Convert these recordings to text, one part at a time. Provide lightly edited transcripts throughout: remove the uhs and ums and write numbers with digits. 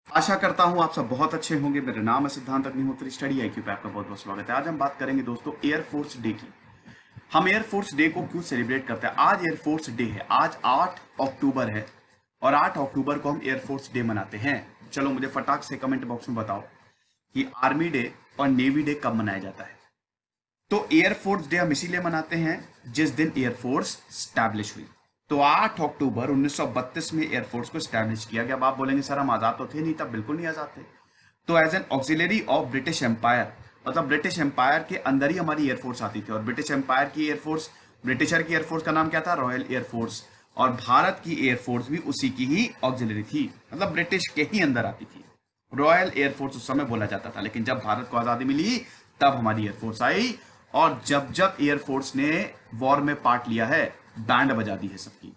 आशा करता हूं आप सब बहुत अच्छे होंगे। मेरा नाम है सिद्धांत अग्निहोत्री, स्टडी आईक्यू पे आपका बहुत बहुत स्वागत है। आज हम बात करेंगे दोस्तों एयरफोर्स डे की। हम एयरफोर्स डे को क्यों सेलिब्रेट करते हैं? आज एयरफोर्स डे है, आज 8 अक्टूबर है और 8 अक्टूबर को हम एयरफोर्स डे मनाते हैं। चलो मुझे फटाक से कमेंट बॉक्स में बताओ कि आर्मी डे और नेवी डे कब मनाया जाता है। तो एयरफोर्स डे हम इसीलिए मनाते हैं जिस दिन एयरफोर्स स्टैब्लिश हुई। तो 8 अक्टूबर 1932 में एयरफोर्स को स्टैब्लिश किया गया। अब आप बोलेंगे सर हम आजाद तो थे नहीं तब। बिल्कुल नहीं आजाद थे। तो as an auxiliary of British empire, मतलब ब्रिटिश एम्पायर के अंदर ही हमारी एयरफोर्स आती थी। और ब्रिटिश एम्पायर की एयरफोर्स, ब्रिटिशर की एयरफोर्स का नाम क्या था? Royal air force. और भारत की एयरफोर्स भी उसी की ही ऑक्सिलरी थी, मतलब ब्रिटिश के ही अंदर आती थी। रॉयल एयरफोर्स उस समय बोला जाता था, लेकिन जब भारत को आजादी मिली तब हमारी एयरफोर्स आई। और जब जब एयरफोर्स ने वॉर में पार्ट लिया है, बैंड बजा दी है सबकी।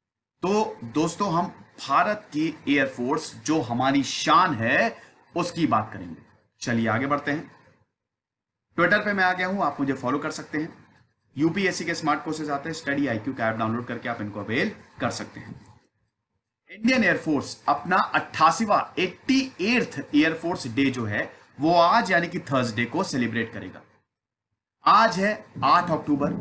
तो दोस्तों हम भारत की एयरफोर्स जो हमारी शान है उसकी बात करेंगे। चलिए आगे बढ़ते हैं। ट्विटर पे मैं आ गया हूं, आप मुझे फॉलो कर सकते हैं। यूपीएससी के स्मार्ट कोर्सेज आते हैं, स्टडी आईक्यू का ऐप डाउनलोड करके आप इनको अवेल कर सकते हैं। इंडियन एयरफोर्स अपना 88वां 88th एयरफोर्स डे जो है वो आज यानी कि थर्सडे को सेलिब्रेट करेगा। आज है 8 अक्टूबर।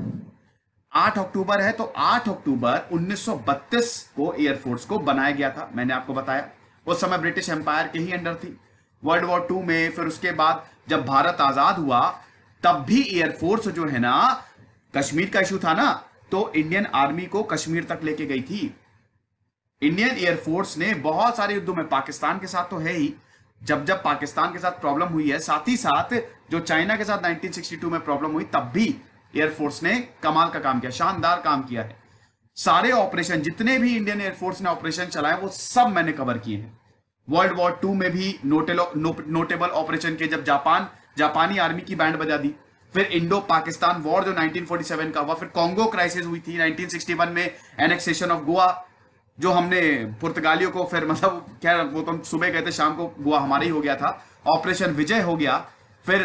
8 अक्टूबर है तो 8 अक्टूबर 1932 को एयरफोर्स को बनाया गया था। मैंने आपको बताया उस समय ब्रिटिश एम्पायर के ही अंडर थी। वर्ल्ड वॉर टू में, फिर उसके बाद जब भारत आजाद हुआ तब भी एयरफोर्स जो है ना, कश्मीर का इशू था ना, तो इंडियन आर्मी को कश्मीर तक लेके गई थी। इंडियन एयरफोर्स ने बहुत सारे युद्धों में, पाकिस्तान के साथ तो है ही, जब जब पाकिस्तान के साथ प्रॉब्लम हुई है, साथ ही साथ जो चाइना के साथ 1962 में प्रॉब्लम हुई तब भी एयरफोर्स ने कमाल का काम किया, शानदार काम किया है। सारे ऑपरेशन, जितने भी इंडियन एयरफोर्स ने ऑपरेशन चलाए वो सब मैंने कवर किए हैं। वर्ल्ड वॉर टू में भी नोटेबल ऑपरेशन के, जब जापानी आर्मी की बैंड बजा दी। फिर इंडो पाकिस्तान वॉर जो 1947 का हुआ, फिर कॉन्गो क्राइसिस हुई थी 1961 में, एनेक्सेशन ऑफ गोवा जो हमने पुर्तगालियों को, फिर मतलब क्या, वो तो सुबह कहते शाम को गोवा हमारा ही हो गया था। ऑपरेशन विजय हो गया। फिर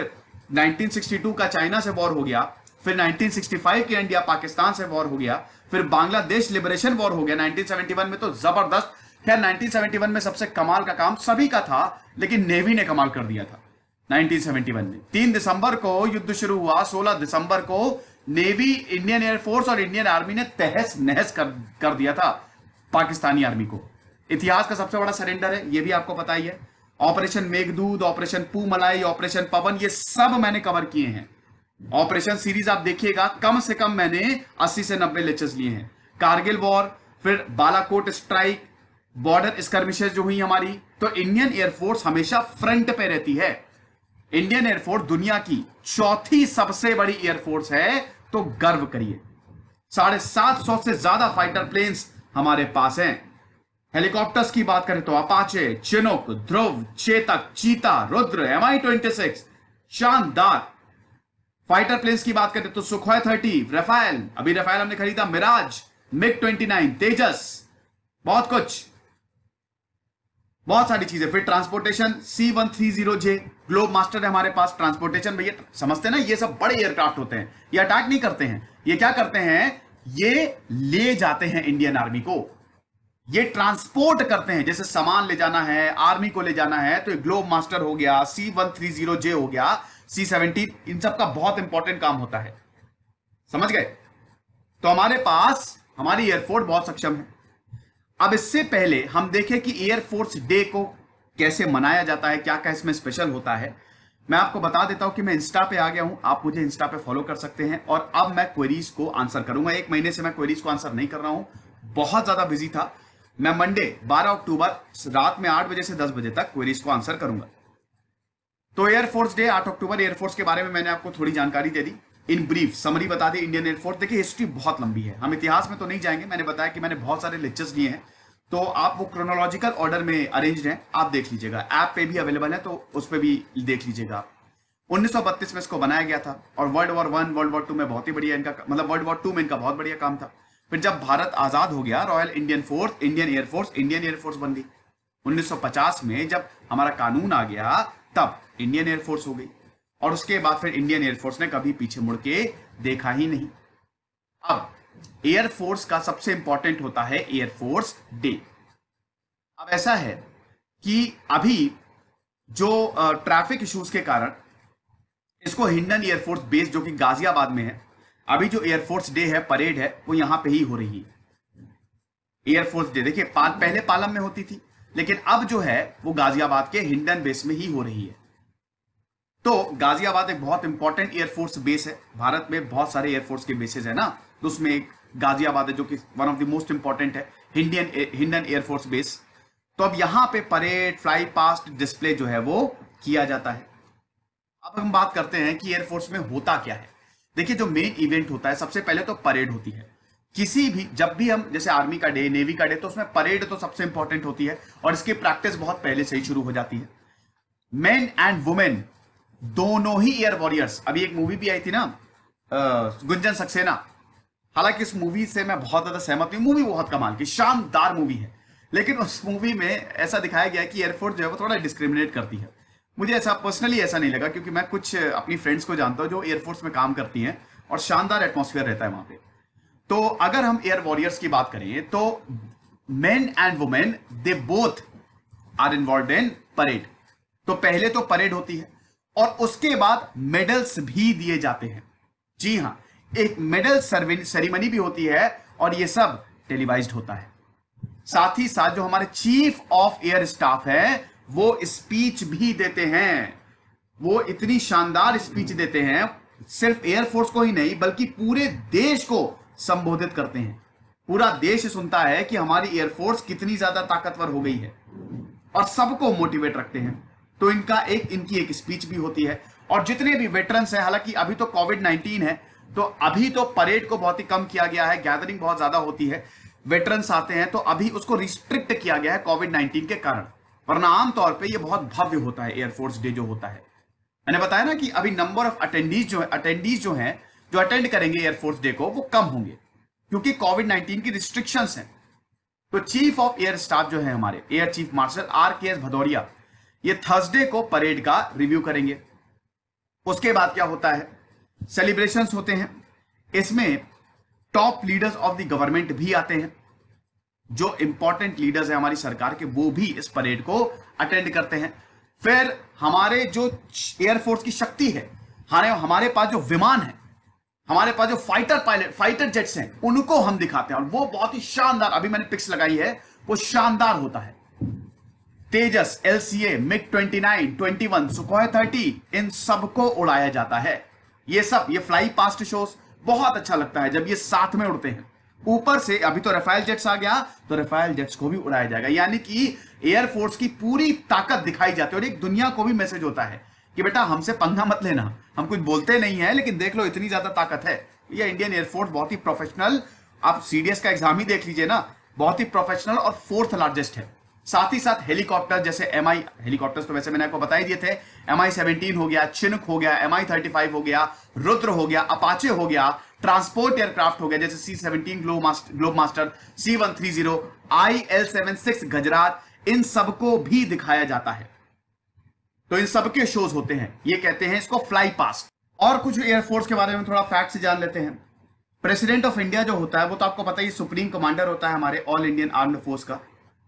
1962 का चाइना से वॉर हो गया। फिर 1965 के इंडिया पाकिस्तान से वॉर हो गया। फिर बांग्लादेश लिबरेशन वॉर हो गया 1971 में, तो जबरदस्त। खैर 1971 में सबसे कमाल का काम सभी का था, लेकिन नेवी ने कमाल कर दिया था 1971 में। 3 दिसंबर को युद्ध शुरू हुआ, 16 दिसंबर को नेवी, इंडियन एयरफोर्स और इंडियन आर्मी ने तहस नहस कर दिया था पाकिस्तानी आर्मी को। इतिहास का सबसे बड़ा सरेंडर है, यह भी आपको पता ही है। Operation Meghdoot, operation Poomalai, operation Pawan, ये सब मैंने कवर किए हैं। ऑपरेशन सीरीज आप देखिएगा, कम से कम मैंने 80 से 90 लेक्चर्स लिए हैं। कारगिल वॉर, फिर बालाकोट स्ट्राइक, बॉर्डर स्कर्मिशेस जो हुई हमारी। तो इंडियन एयरफोर्स हमेशा फ्रंट पे रहती है। इंडियन एयरफोर्स दुनिया की चौथी सबसे बड़ी एयरफोर्स है, तो गर्व करिए। 750 से ज्यादा फाइटर प्लेन्स हमारे पास हैं। हेलीकॉप्टर्स की बात करें तो अपाचे, चिनोक, ध्रुव, चेतक, चीता, रुद्र, MI-26, शानदार। फाइटर प्लेन्स की बात करें तो सुखोई 30, राफेल, अभी राफेल हमने खरीदा, मिराज, MiG-29, तेजस, बहुत कुछ, बहुत सारी चीजें। फिर ट्रांसपोर्टेशन, C-130J, ग्लोब मास्टर है हमारे पास। ट्रांसपोर्टेशन भैया समझते हैं ना, ये सब बड़े एयरक्राफ्ट होते हैं, ये अटैक नहीं करते हैं। ये क्या करते हैं? ये ले जाते हैं इंडियन आर्मी को, ये ट्रांसपोर्ट करते हैं। जैसे सामान ले जाना है, आर्मी को ले जाना है, तो ये ग्लोब मास्टर हो गया, C-130J हो गया, C-17, इन सब का बहुत इंपॉर्टेंट काम होता है। समझ गए? तो हमारे पास हमारी एयरफोर्स बहुत सक्षम है। अब इससे पहले हम देखें कि एयरफोर्स डे को कैसे मनाया जाता है, क्या क्या इसमें स्पेशल होता है। मैं आपको बता देता हूं कि मैं इंस्टा पे आ गया हूं, आप मुझे इंस्टा पे फॉलो कर सकते हैं। और अब मैं क्वेरीज को आंसर करूंगा। 1 महीने से मैं क्वेरीज को आंसर नहीं कर रहा हूं, बहुत ज्यादा बिजी था। मैं मंडे 12 अक्टूबर रात में 8 बजे से 10 बजे तक क्वेरीज को आंसर करूंगा। तो एयरफोर्स डे 8 अक्टूबर, एयरफोर्स के बारे में मैंने आपको थोड़ी जानकारी दे दी। इन ब्रीफ समरी बता दी इंडियन एयरफोर्स। देखिए हिस्ट्री बहुत लंबी है, हम इतिहास में तो नहीं जाएंगे। मैंने बताया कि मैंने बहुत सारे लेक्चर्स लिए हैं, तो आप वो क्रोनोलॉजिकल ऑर्डर में अरेंज्ड हैं, आप देख लीजिएगा। ऐप पे भी अवेलेबल है, तो उस पर भी देख लीजिएगा। 1932 में इसको बनाया गया था। और वर्ल्ड वॉर 1, वर्ल्ड वॉर 2 में बहुत ही बढ़िया इनका, मतलब वर्ल्ड वॉर 2 में इनका बहुत बढ़िया काम था। फिर जब भारत आजाद हो गया, royal Indian force, Indian air force बन गई। 1950 में जब हमारा कानून आ गया तब इंडियन एयरफोर्स हो गई। और उसके बाद फिर इंडियन एयरफोर्स ने कभी पीछे मुड़ के देखा ही नहीं। अब एयरफोर्स का सबसे इंपॉर्टेंट होता है एयरफोर्स डे। अब ऐसा है कि अभी जो ट्रैफिक इश्यूज के कारण इसको हिंडन एयरफोर्स बेस जो कि गाजियाबाद में है, अभी जो एयरफोर्स डे है, परेड है, वो यहां पे ही हो रही है। एयरफोर्स डे देखिए पहले पालम में होती थी, लेकिन अब जो है वो गाजियाबाद के हिंडन बेस में ही हो रही है। तो गाजियाबाद एक बहुत इंपॉर्टेंट एयरफोर्स बेस है। भारत में बहुत सारे एयरफोर्स के बेसेस है ना, तो उसमें एक गाजियाबाद है जो कि one of the most important है, हिंडन एयरफोर्स बेस। तो अब यहां पे परेड, फ्लाई पास्ट, डिस्प्ले जो है वो किया जाता है। अब हम बात करते हैं कि एयरफोर्स में होता क्या है। देखिए जो मेन इवेंट होता है, सबसे पहले तो परेड होती है। किसी भी जब भी हम जैसे आर्मी का डे, नेवी का डे, तो उसमें परेड तो सबसे इंपॉर्टेंट होती है और इसकी प्रैक्टिस बहुत पहले से ही शुरू हो जाती है। मेन एंड वुमेन दोनों ही एयर वॉरियर्स, अभी एक मूवी भी आई थी ना गुंजन सक्सेना, हालांकि इस मूवी से मैं बहुत ज्यादा सहमत हूं, मूवी बहुत कमाल की शानदार मूवी है, लेकिन उस मूवी में ऐसा दिखाया गया है कि एयरफोर्स जो है वो थोड़ा डिस्क्रिमिनेट करती है। मुझे ऐसा पर्सनली ऐसा नहीं लगा, क्योंकि मैं कुछ अपनी फ्रेंड्स को जानता हूं जो एयरफोर्स में काम करती हैं और शानदार एटमॉस्फेयर रहता है वहां पे। तो अगर हम एयर वॉरियर्स की बात करें तो men and women they both are involve in parade. तो पहले तो परेड होती है और उसके बाद मेडल्स भी दिए जाते हैं। जी हां, एक मेडल सेरेमनी भी होती है और यह सब टेलीवाइज्ड होता है। साथ ही साथ जो हमारे चीफ ऑफ एयर स्टाफ है वो स्पीच भी देते हैं। वो इतनी शानदार स्पीच देते हैं, सिर्फ एयरफोर्स को ही नहीं बल्कि पूरे देश को संबोधित करते हैं। पूरा देश सुनता है कि हमारी एयरफोर्स कितनी ज्यादा ताकतवर हो गई है और सबको मोटिवेट रखते हैं। तो इनकी एक स्पीच भी होती है। और जितने भी वेटरन्स हैं, हालांकि अभी तो कोविड-19 है तो अभी तो परेड को बहुत ही कम किया गया है, गैदरिंग बहुत ज्यादा होती है, वेटरन्स आते हैं तो अभी उसको रिस्ट्रिक्ट किया गया है कोविड-19 के कारण, वरना आमतौर पे ये बहुत भव्य होता है एयरफोर्स डे जो होता है। मैंने बताया ना कि अभी नंबर ऑफ अटेंडीज जो हैं जो अटेंड करेंगे एयरफोर्स डे को वो कम होंगे क्योंकि कोविड-19 की रिस्ट्रिक्शंस हैं। तो चीफ ऑफ एयर स्टाफ जो है हमारे air chief marshal RKS Bhadauria, ये थर्सडे को परेड का रिव्यू करेंगे। उसके बाद क्या होता है, सेलिब्रेशंस होते हैं। इसमें top leaders of the government भी आते हैं, जो इंपॉर्टेंट लीडर्स हैं हमारी सरकार के, वो भी इस परेड को अटेंड करते हैं। फिर हमारे जो एयरफोर्स की शक्ति है, हमारे पास जो विमान है, हमारे पास जो फाइटर जेट्स हैं, उनको हम दिखाते हैं और वो बहुत ही शानदार, अभी मैंने पिक्स लगाई है, वो शानदार होता है। तेजस, LCA, MiG-29, 21, सुखोई 30, इन सबको उड़ाया जाता है। ये फ्लाई पास्ट शोज बहुत अच्छा लगता है जब ये साथ में उड़ते हैं। ऊपर से अभी तो राफेल जेट्स आ गया, तो राफेल जेट्स को भी उड़ाया जाएगा, यानी कि एयरफोर्स की पूरी ताकत दिखाई जाती है। और एक दुनिया को भी मैसेज होता है कि बेटा हमसे पंगा मत लेना, हम कुछ बोलते नहीं है लेकिन देख लो इतनी ज्यादा ताकत है। ये इंडियन एयरफोर्स बहुत ही प्रोफेशनल, आप CDS का एग्जाम ही देख लीजिए ना, बहुत ही प्रोफेशनल और 4th लार्जेस्ट है। साथ ही साथ हेलीकॉप्टर जैसे हेलीकॉप्टर्स तो वैसे मैंने आपको बता ही दिए थे, MI-17 हो गया, चिनुक हो गया, MI-35 हो गया, रुद्र हो गया, अपाचे हो गया, ट्रांसपोर्ट एयरक्राफ्ट हो गया जैसे C-17 globe master, C-130, IL-76 गजरात, इन सबको भी दिखाया जाता है। तो इन सबके शोज होते हैं, ये कहते हैं इसको फ्लाई पास्ट। और कुछ एयरफोर्स के बारे में थोड़ा फैक्ट जान लेते हैं। प्रेसिडेंट ऑफ इंडिया जो होता है वो तो आपको पता ही, सुप्रीम कमांडर होता है हमारे ऑल इंडियन आर्म्ड फोर्स का।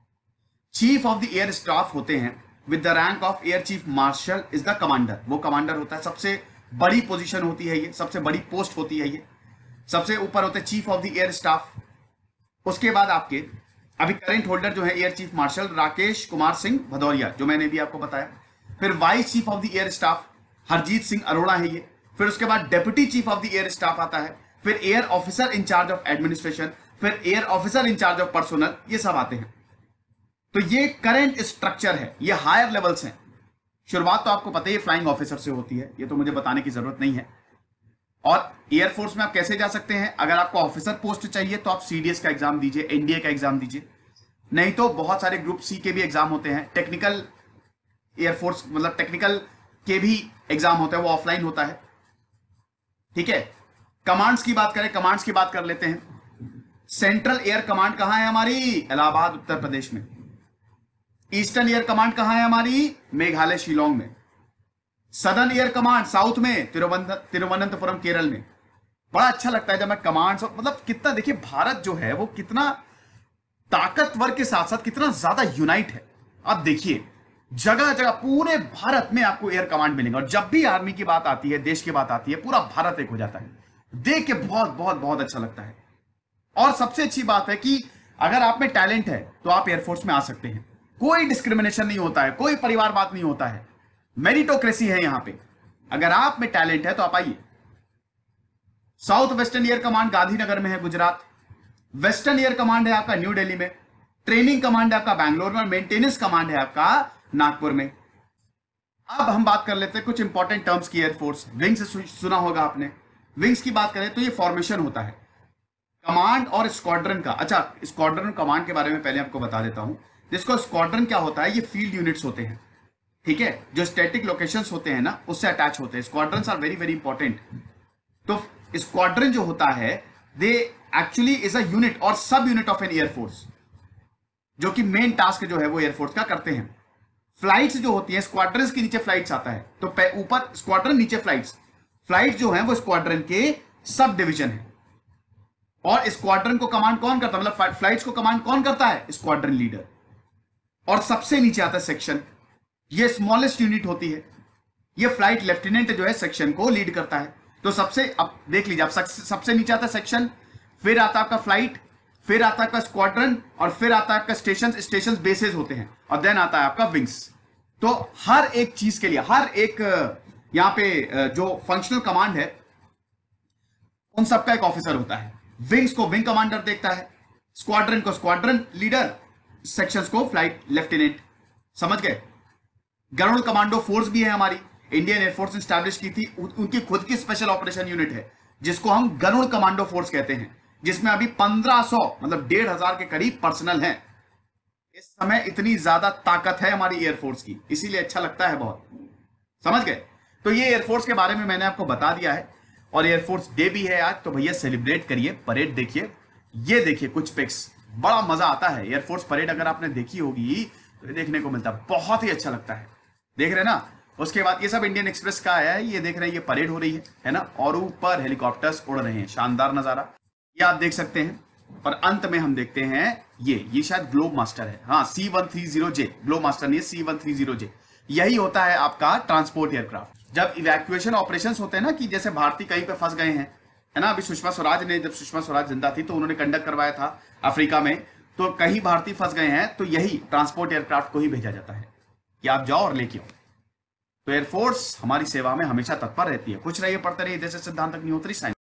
Chief of the air staff होते हैं with the rank of air chief marshal is the commander, वो कमांडर होता है, सबसे बड़ी पोजीशन होती है ये, सबसे बड़ी पोस्ट होती है ये। सबसे ऊपर होते हैं chief of the air staff. उसके बाद आपके अभी करंट होल्डर जो है air chief marshal Rakesh Kumar Singh Bhadauria, जो मैंने भी आपको बताया। फिर vice chief of the air staff Harjeet Singh Arora है ये। फिर उसके बाद deputy chief of the air staff आता है। फिर air officer in charge of administration, फिर air officer in charge of personnel, ये सब आते हैं। तो ये करंट स्ट्रक्चर है, ये हायर लेवल्स हैं। शुरुआत तो आपको पता ही फ्लाइंग ऑफिसर से होती है, ये तो मुझे बताने की जरूरत नहीं है। और एयरफोर्स में आप कैसे जा सकते हैं, अगर आपको ऑफिसर पोस्ट चाहिए तो आप CDS का एग्जाम दीजिए, NDA का एग्जाम दीजिए, नहीं तो बहुत सारे ग्रुप C के भी एग्जाम होते हैं। टेक्निकल एयरफोर्स मतलब टेक्निकल के भी एग्जाम होता है, वो ऑफलाइन होता है। ठीक है, कमांड्स की बात करें, कमांड्स की बात कर लेते हैं। सेंट्रल एयर कमांड कहां है हमारी, इलाहाबाद उत्तर प्रदेश में। ईस्टर्न एयर कमांड कहां है हमारी, मेघालय शिलोंग में। सदर्न एयर कमांड साउथ में, तिरुवनंतपुरम केरल में। बड़ा अच्छा लगता है जब मैं कमांड्स, मतलब कितना देखिए भारत जो है वो कितना ताकतवर के साथ साथ कितना ज्यादा यूनाइट है। अब देखिए जगह जगह पूरे भारत में आपको एयर कमांड मिलेंगे, और जब भी आर्मी की बात आती है, देश की बात आती है, पूरा भारत एक हो जाता है। देख के बहुत बहुत बहुत अच्छा लगता है। और सबसे अच्छी बात है कि अगर आप में टैलेंट है तो आप एयरफोर्स में आ सकते हैं। कोई डिस्क्रिमिनेशन नहीं होता है, कोई परिवारवाद नहीं होता है, मेरिटोक्रेसी है यहां पे। अगर आप में टैलेंट है तो आप आइए। South western air command Gandhinagar में है, गुजरात। वेस्टर्न एयर कमांड है आपका न्यू दिल्ली में। ट्रेनिंग कमांड है आपका बैंगलोर में, और मेंटेनेंस कमांड है आपका नागपुर में। अब हम बात कर लेते हैं कुछ इंपॉर्टेंट टर्म्स की। एयरफोर्स विंग्स सुना होगा आपने। विंग्स की बात करें तो ये फॉर्मेशन होता है कमांड और स्क्वाड्रन का। अच्छा, स्क्वाड्रन कमांड के बारे में पहले आपको बता देता हूं। जिसको स्क्वाड्रन क्या होता है, ये फील्ड यूनिट्स होते हैं, ठीक है, जो स्टैटिक लोकेशंस होते हैं ना, उससे अटैच होते हैं। Squadrons are very very important. तो स्क्वाड्रन जो होता है, they actually is a unit और sub unit of N air force, जो कि मेन टास्क जो है वो एयरफोर्स का करते हैं। फ्लाइट्स जो होती है, स्क्वाड्रन के नीचे फ्लाइट्स आता है, तो ऊपर स्क्वाड्रन, नीचे फ्लाइट्स। फ्लाइट जो है वो स्क्वाड्रन के सब डिवीजन है। और स्क्वाड्रन को कमांड कौन करता है, मतलब फ्लाइट्स को कमांड कौन करता है, स्क्वाड्रन लीडर। और सबसे नीचे आता है सेक्शन, ये स्मॉलेस्ट यूनिट होती है। ये फ्लाइट लेफ्टिनेंट जो है सेक्शन को लीड करता है। तो सबसे, अब देख लीजिए, आप सबसे नीचे आता है सेक्शन, फिर आता है आपका फ्लाइट, फिर आता है आपका स्क्वाड्रन, और फिर आता है आपका स्टेशन बेसेस होते हैं, और देन आता है आपका विंग्स। तो हर एक चीज के लिए, हर एक यहां पे जो फंक्शनल कमांड है, उन सबका एक ऑफिसर होता है। विंग्स को विंग कमांडर देखता है, स्क्वाड्रन को स्क्वाड्रन लीडर, सेक्शंस को फ्लाइट लेफ्टिनेंट। समझ गए। गरुड़ कमांडो फोर्स भी है हमारी, इंडियन एयरफोर्स ने स्टैब्लिश की थी। उनकी खुद की स्पेशल ऑपरेशन यूनिट है, जिसको हम गरुड़ कमांडो फोर्स कहते हैं, जिसमें अभी 1500 मतलब 1500 के करीब पर्सनल हैं। इस समय इतनी ज्यादा ताकत है हमारी एयरफोर्स की, इसीलिए अच्छा लगता है बहुत। समझ गए। तो ये एयरफोर्स के बारे में मैंने आपको बता दिया है, और एयरफोर्स डे भी है आज, तो भैया सेलिब्रेट करिए, परेड देखिए। ये देखिए कुछ पिक्स, बड़ा मजा आता है। एयरफोर्स परेड अगर आपने देखी होगी तो देखने को मिलता है, बहुत ही अच्छा लगता है। देख रहे हैं ना। उसके बाद ये सब इंडियन एक्सप्रेस का है, ये देख रहे हैं, ये परेड हो रही है ना, और ऊपर हेलीकॉप्टर्स उड़ रहे हैं, शानदार नजारा ये आप देख सकते हैं। और अंत में हम देखते हैं ये शायद ग्लोब मास्टर है, हाँ, C-130J, ग्लोब मास्टर नहीं है, C-130J। यही होता है आपका ट्रांसपोर्ट एयरक्राफ्ट। जब इवैक्यूएशन ऑपरेशंस होते हैं ना, कि जैसे भारतीय कहीं पे फंस गए हैं, है ना, अभी सुषमा स्वराज ने, जब सुषमा स्वराज जिंदा थी तो उन्होंने कंडक्ट करवाया था अफ्रीका में, तो कहीं भारतीय फंस गए हैं, तो यही ट्रांसपोर्ट एयरक्राफ्ट को ही भेजा जाता है कि आप जाओ और लेके आओ। तो एयरफोर्स हमारी सेवा में हमेशा तत्पर रहती है। कुछ रहिए, पढ़ते रहिए। जैसे सिद्धांत अग्निहोत्री।